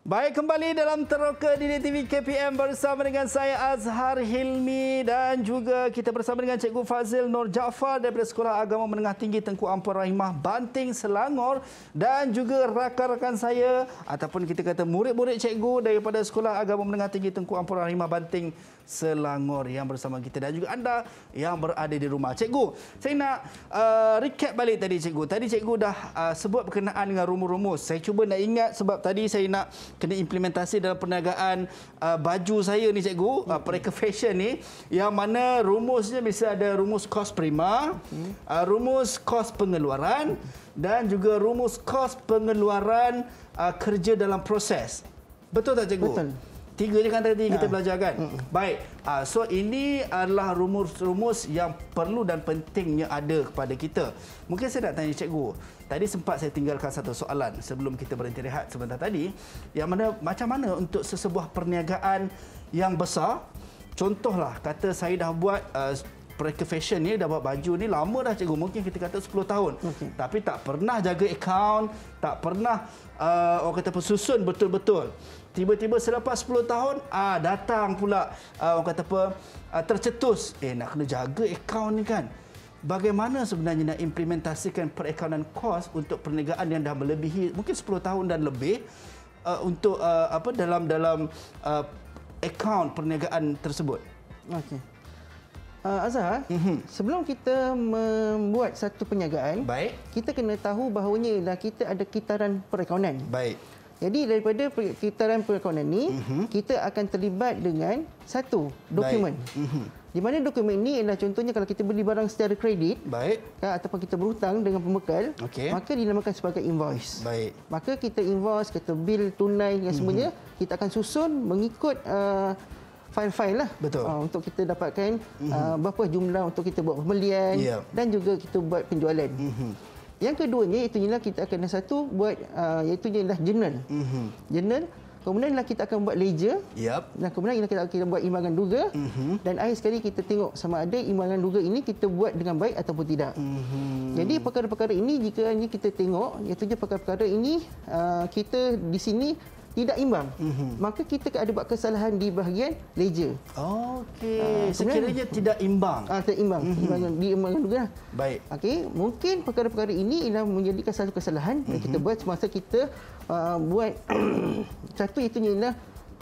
Baik, kembali dalam Teroka Didik TV KPM bersama dengan saya Azhar Hilmi dan juga kita bersama dengan Cikgu Fazil Nur Jaafar daripada Sekolah Agama Menengah Tinggi Tengku Ampun Rahimah Banting Selangor dan juga rakan-rakan saya ataupun kita kata murid-murid cikgu daripada Sekolah Agama Menengah Tinggi Tengku Ampun Rahimah Banting Selangor yang bersama kita dan juga anda yang berada di rumah. Cikgu, saya nak recap balik tadi cikgu. Tadi cikgu dah sebut berkenaan dengan rumus-rumus. Saya cuba nak ingat sebab tadi saya nak kena implementasi dalam perniagaan baju saya ni cikgu, Parker Fashion ni, yang mana rumusnya bisa ada rumus kos prima, rumus kos pengeluaran dan juga rumus kos pengeluaran kerja dalam proses. Betul tak cikgu? Betul. Tiga je kan tadi kita belajar kan? Baik. So ini adalah rumus-rumus yang perlu dan pentingnya ada kepada kita. Mungkin saya nak tanya cikgu. Tadi sempat saya tinggalkan satu soalan sebelum kita berhenti rehat sebentar tadi. Yang mana macam mana untuk sesebuah perniagaan yang besar. Contohlah kata saya dah buat Parker Fashion ni, dah buat baju ni lama dah cikgu. Mungkin kita kata 10 tahun. Tapi tak pernah jaga akaun, tak pernah orang kata susun betul-betul. Tiba-tiba selepas 10 tahun, datang pula orang kata tercetus. Nak kena jaga akaun ni kan. Bagaimana sebenarnya nak implementasikan perakaunan kos untuk perniagaan yang dah melebihi mungkin 10 tahun dan lebih untuk dalam akaun perniagaan tersebut? Okey. Azhar, sebelum kita membuat satu perniagaan, kita kena tahu bahawanya kita ada kitaran perakaunan. Baik. Jadi daripada kitaran perakaunan ni, kita akan terlibat dengan satu dokumen. Di mana dokumen ini adalah contohnya kalau kita beli barang secara kredit, ataupun kita berhutang dengan pembekal, maka dinamakan sebagai invoice. Maka kita invoice, kita bil tunai dan semuanya, kita akan susun mengikut file-file lah. Betul. Untuk kita dapatkan berapa jumlah untuk kita buat pembelian dan juga kita buat penjualan. Yang keduanya itu ialah kita akan satu buat iaitu ialah journal. Journal. Kemudian kita akan buat ledger. Dan kemudian kita buat imbangan duga. Dan akhir sekali kita tengok sama ada imbangan duga ini kita buat dengan baik ataupun tidak. Jadi perkara-perkara ini jika kita tengok iaitu perkara-perkara ini kita di sini tidak imbang, maka kita ada buat kesalahan di bahagian ledger. Okey. Sekiranya tidak imbang. Tidak imbang. Diimbangan juga. Baik. Okey, mungkin perkara-perkara ini ialah menjadikan satu kesalahan yang kita buat semasa kita buat satu itu ialah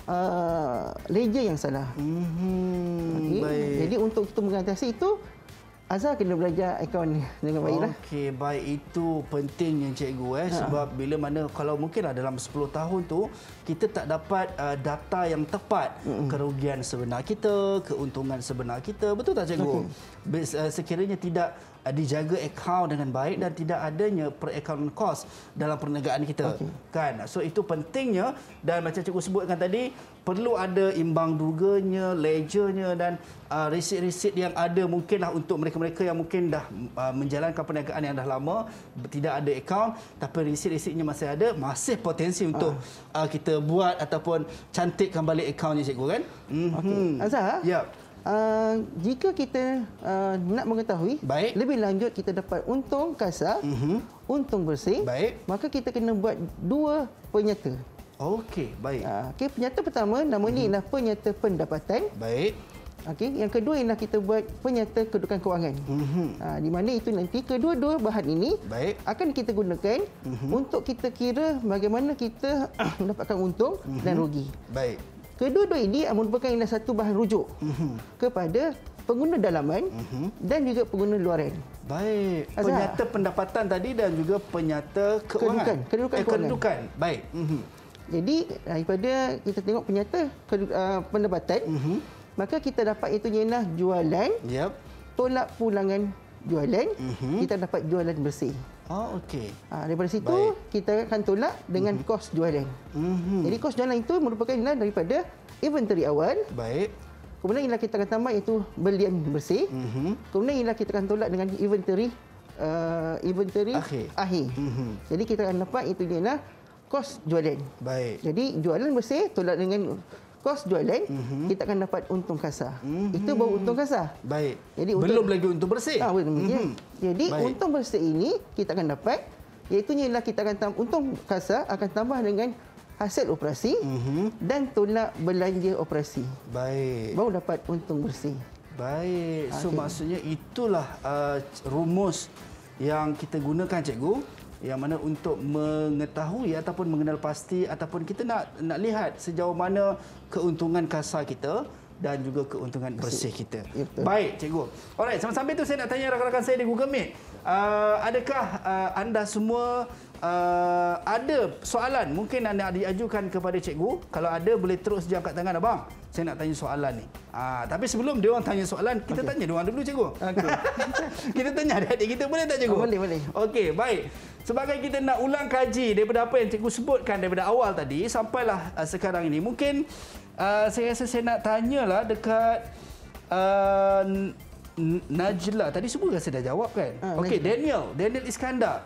ledger yang salah. Okay. Baik. Jadi untuk kita mengatasi itu, Azhar kena belajar akaun dengan baiklah. Okey, baik, itu pentingnya cikgu sebab bila mana kalau mungkinlah dalam 10 tahun tu kita tak dapat data yang tepat, kerugian sebenar kita, keuntungan sebenar kita. Betul tak cikgu? Sekiranya tidak dijaga akaun dengan baik dan tidak adanya perakaunan kos dalam perniagaan kita. Kan? So itu pentingnya dan macam cikgu sebutkan tadi perlu ada imbang duganya, ledgernya dan resit-resit yang ada mungkinlah untuk mereka-mereka yang mungkin dah menjalankan perniagaan yang dah lama, tidak ada akaun tapi resit-resitnya masih ada, masih potensi untuk kita buat ataupun cantikkan balik akaunnya cikgu kan? Azhar? Ya. Jika kita nak mengetahui lebih lanjut kita dapat untung kasar, untung bersih, maka kita kena buat dua penyata. Okey, baik. Penyata pertama namanya ialah penyata pendapatan. Baik. Yang kedua ialah kita buat penyata kedudukan kewangan. Di mana itu nanti kedua-dua bahan ini akan kita gunakan untuk kita kira bagaimana kita mendapatkan untung dan rugi. Baik. Kedua-dua ini merupakan satu bahan rujuk kepada pengguna dalaman dan juga pengguna luaran. Baik. Penyata pendapatan tadi dan juga penyata keuangan. Kedudukan. Baik. Jadi daripada kita tengok penyata pendapatan, maka kita dapat itu ialah jualan, tolak pulangan jualan, kita dapat jualan bersih. Okey. Daripada situ kita akan tolak dengan kos jualan. Jadi kos jualan itu merupakan daripada inventory awal. Baik. Kemudian ialah kita akan tambah itu belian bersih. Kemudian ialah kita akan tolak dengan inventory akhir. Jadi kita akan dapat itu ialah kos jualan. Baik. Jadi jualan bersih tolak dengan kos jualan, kita akan dapat untung kasar. Itu baru untung kasar. Baik. Jadi belum lagi untung bersih. Jadi untung bersih ini kita akan dapat, iaitu ialah kita akan untung kasar akan tambah dengan hasil operasi dan tolak belanja operasi. Baik. Baru dapat untung bersih. Baik. So maksudnya itulah rumus yang kita gunakan cikgu, yang mana untuk mengetahui ataupun mengenal pasti ataupun kita nak lihat sejauh mana keuntungan kasar kita dan juga keuntungan bersih kita. Ya, baik cikgu. Alright, sambil-sambil tu saya nak tanya rakan-rakan saya di Google Meet. Adakah anda semua ada soalan mungkin anda diajukan kepada cikgu? Kalau ada boleh terus je angkat tangan abang. Saya nak tanya soalan ni. Tapi sebelum dia orang tanya soalan, kita tanya dia orang dulu cikgu. Kita tanya adik-adik kita, boleh tak cikgu? Boleh. Okey, baik. Sebagai kita nak ulang kaji daripada apa yang cikgu sebutkan daripada awal tadi sampailah sekarang ini. Mungkin saya rasa saya nak tanyalah dekat Najla. Tadi semua rasa dah jawab kan? Okey, Daniel Iskandar.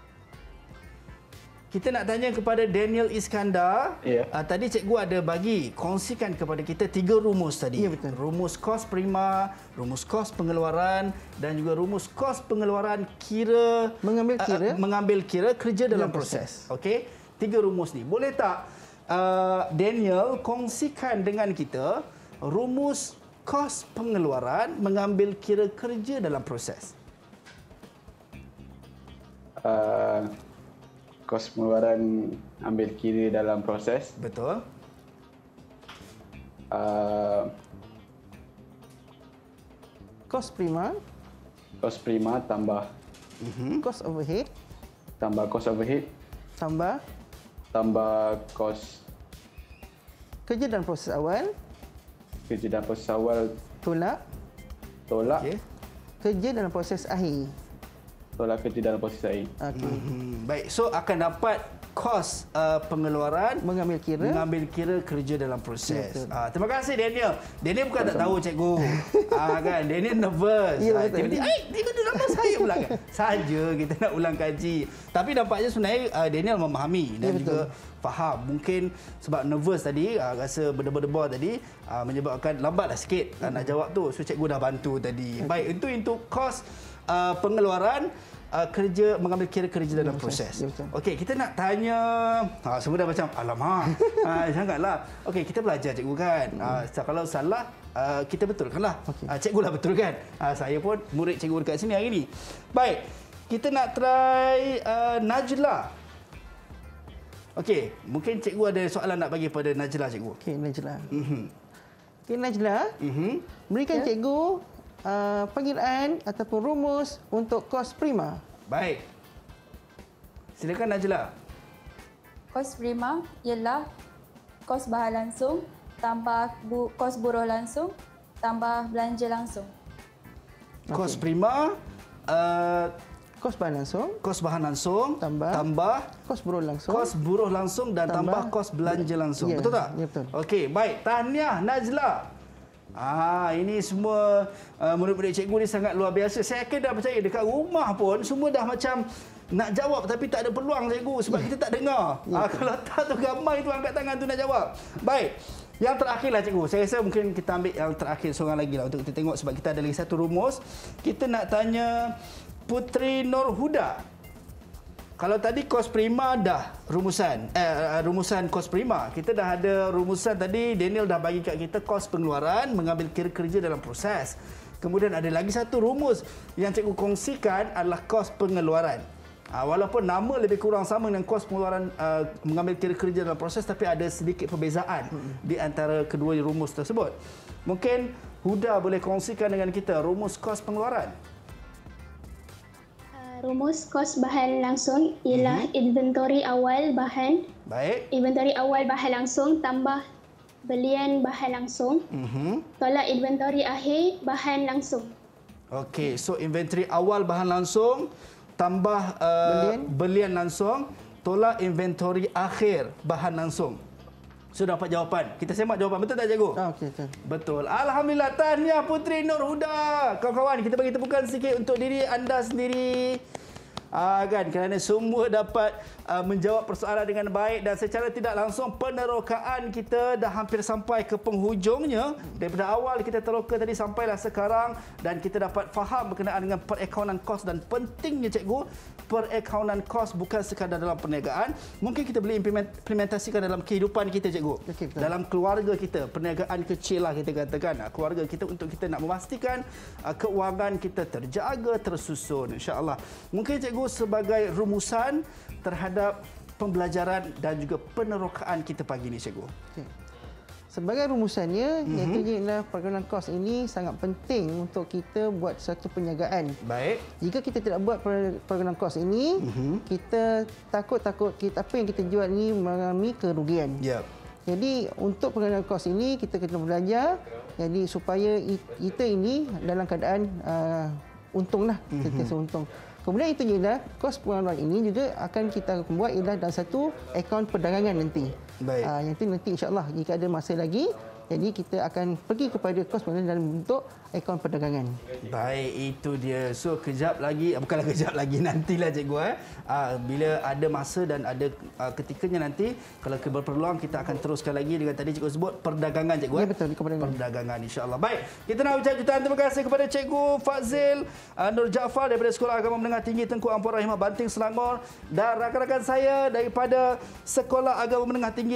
Kita nak tanya kepada Daniel Iskandar. Tadi cikgu ada bagi, kongsikan kepada kita 3 rumus tadi. Ya, betul. Rumus kos prima, rumus kos pengeluaran dan juga rumus kos pengeluaran kira mengambil kira kerja dalam proses. Okey, 3 rumus ni. Boleh tak Daniel kongsikan dengan kita rumus kos pengeluaran mengambil kira kerja dalam proses? Kos pengeluaran ambil kira dalam proses. Betul. Kos prima tambah kos overhead tambah kos overhead tambah kos kerja dan proses awal tolak kerja dalam proses akhir. Kerja dalam proses akhir. Baik, so akan dapat kos pengeluaran mengambil kira kerja dalam proses. Terima kasih Daniel. Daniel bukan tak tahu cikgu. Kan Daniel nervous. Tiba-tiba nama saya pula kan. Saja kita nak ulang kaji. Tapi nampaknya sebenarnya Daniel memahami dan juga faham. Mungkin sebab nervous tadi, rasa berdebar-debar tadi, menyebabkan lambatlah sikit nak jawab tu. So cikgu dah bantu tadi. Baik, itu untuk kos pengeluaran mengambil kira kerja dalam proses. Okey, kita nak tanya, semua dah macam alamak. Janganlah. Okey, kita belajar cikgu kan. Kalau salah kita betulkanlah. Cikgu lah betulkan. Saya pun murid cikgu dekat sini hari ni. Baik, kita nak try Najla. Okey, mungkin cikgu ada soalan nak bagi pada Najla cikgu. Okey, Najla. Okey, Najla. Berikan cikgu pengiraan ataupun rumus untuk kos prima. Baik. Silakan Najla. Kos prima ialah kos bahan langsung tambah kos buruh langsung tambah belanja langsung. Kos prima kos bahan langsung tambah kos buruh langsung dan tambah kos belanja langsung. Betul tak? Ya, betul. Okey, baik. Tahniah Najla. Ini semua murid-murid cikgu ni sangat luar biasa. Saya akan dah percaya dekat rumah pun semua dah macam nak jawab tapi tak ada peluang cikgu sebab kita tak dengar. Kalau tak tu gambar itu angkat tangan tu nak jawab. Baik. Yang terakhirlah cikgu. Saya rasa mungkin kita ambil yang terakhir seorang lagi lah untuk kita tengok sebab kita ada lagi satu rumus. Kita nak tanya Putri Nurhuda. Kalau tadi kos prima dah rumusan kos prima. Kita dah ada rumusan tadi, Daniel dah bagi kat kita kos pengeluaran mengambil kira kerja dalam proses. Kemudian ada lagi satu rumus yang cikgu kongsikan adalah kos pengeluaran. Walaupun nama lebih kurang sama dengan kos pengeluaran mengambil kira kerja dalam proses, tapi ada sedikit perbezaan di antara kedua rumus tersebut. Mungkin Huda boleh kongsikan dengan kita rumus kos pengeluaran. Rumus kos bahan langsung ialah inventory awal bahan. Baik. Inventory awal bahan langsung tambah belian bahan langsung. Tolak inventory akhir bahan langsung. Okey, so inventory awal bahan langsung tambah belian langsung, tolak inventory akhir bahan langsung. So dapat jawapan. Kita semak jawapan. Betul tak cikgu? Okey, betul. Betul. Alhamdulillah. Tahniah Putri Nurhuda. Kawan-kawan, kita bagi tepukan sikit untuk diri anda sendiri. kan, kerana semua dapat menjawab persoalan dengan baik dan secara tidak langsung penerokaan kita dah hampir sampai ke penghujungnya. Daripada awal kita teroka tadi sampailah sekarang dan kita dapat faham berkenaan dengan perakaunan kos dan pentingnya cikgu perakaunan kos bukan sekadar dalam perniagaan. Mungkin kita boleh implementasikan dalam kehidupan kita cikgu. Okay, dalam keluarga kita, perniagaan kecil lah kita katakan. Keluarga kita untuk kita nak memastikan keuangan kita terjaga, tersusun insya-Allah. Mungkin cikgu sebagai rumusan terhadap pembelajaran dan juga penerokaan kita pagi ini cikgu. Okay. Sebagai rumusannya, iaitu perakaunan kos ini sangat penting untuk kita buat satu penjagaan. Baik. Jika kita tidak buat perakaunan kos ini, kita takut apa yang kita jual ini mengalami kerugian. Yep. Jadi untuk perakaunan kos ini kita kena belajar, jadi supaya kita ini dalam keadaan untunglah, kita untung. Kemudian itu ialah kos pengeluaran ini juga akan kita buat ialah dalam satu akaun perdagangan nanti. Baik. Nanti insya-Allah jika ada masa lagi, jadi kita akan pergi kepada kos pengeluaran dalam bentuk akaun perdagangan. Baik, itu dia. So kejap lagi, bukanlah kejap lagi, nantilah cikgu bila ada masa dan ada ketikanya nanti kalau berpeluang kita akan teruskan lagi dengan tadi cikgu sebut perdagangan cikgu. Ya betul, perdagangan insya-Allah. Baik, kita nak ucap jutaan terima kasih kepada cikgu Fazil Nur Jaafar daripada Sekolah Agama Menengah Tinggi Tengku Ampuan Rahimah Banting Selangor dan rakan-rakan saya daripada Sekolah Agama Menengah Tinggi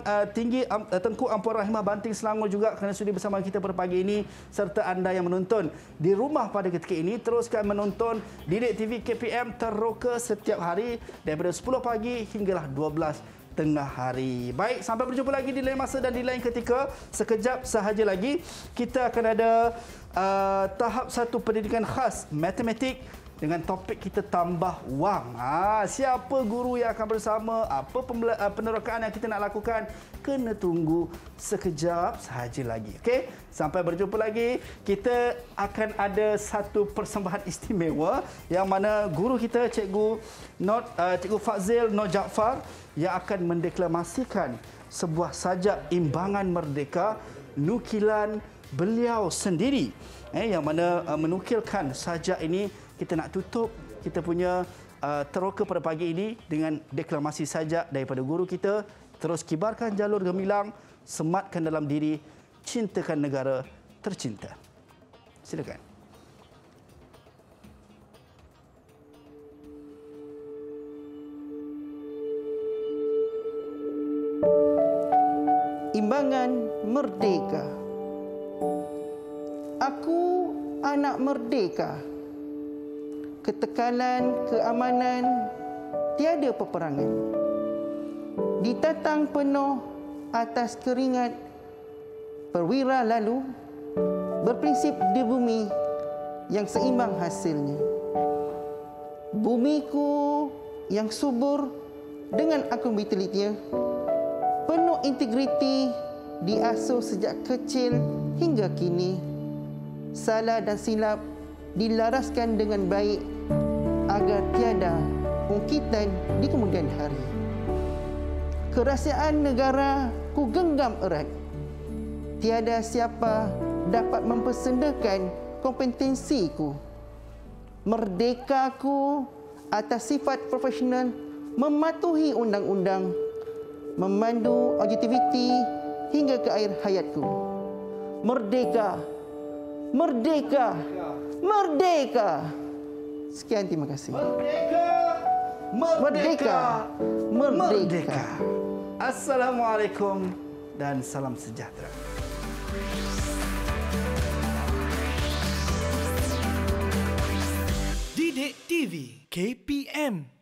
Tengku Ampuan Rahimah Banting Selangor juga kerana sudi bersama kita pada pagi ini, serta anda yang menonton di rumah pada ketika ini teruskan menonton Didik TV KPM teroka setiap hari daripada 10 pagi hinggalah 12 tengah hari. Baik, sampai berjumpa lagi di lain masa dan di lain ketika. Sekejap sahaja lagi kita akan ada tahap 1 pendidikan khas matematik dengan topik kita tambah wang. Siapa guru yang akan bersama, apa penerokaan yang kita nak lakukan, kena tunggu sekejap sahaja lagi. Okey, sampai berjumpa lagi. Kita akan ada satu persembahan istimewa yang mana guru kita Cikgu Fazil Nur Jaafar yang akan mendeklamasikan sebuah sajak imbangan merdeka nukilan beliau sendiri. Yang mana menukilkan sajak ini. Kita nak tutup kita punya teroka pada pagi ini dengan deklamasi sajak daripada guru kita. Terus kibarkan jalur gemilang, sematkan dalam diri, cintakan negara tercinta. Silakan. Imbangan merdeka. Aku anak merdeka. Ketekanan, keamanan, tiada peperangan. Ditatang penuh atas keringat perwira lalu, berprinsip di bumi yang seimbang hasilnya. Bumiku yang subur dengan akuntabilitasnya, penuh integriti, diasuh sejak kecil hingga kini. Salah dan silap dilaraskan dengan baik agar tiada ungkitan di kemudian hari. Kerahsiaan negara ku genggam erat. Tiada siapa dapat mempersendakan kompetensiku. Merdekaku atas sifat profesional mematuhi undang-undang, memandu objektiviti hingga ke akhir hayatku. Merdeka, merdeka, merdeka. Sekian, terima kasih. Merdeka, merdeka, merdeka. Assalamualaikum dan salam sejahtera. Didik TV KPM